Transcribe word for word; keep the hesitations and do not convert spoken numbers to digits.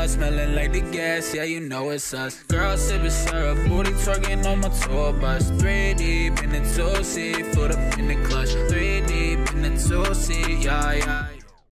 car, smelling like the gas, yeah, you know it's us. Girl sipping syrup, booty twerking on my tour bus. Three deep in the two-seat, foot up in the clutch. Three deep in the two-seat, yeah, yeah.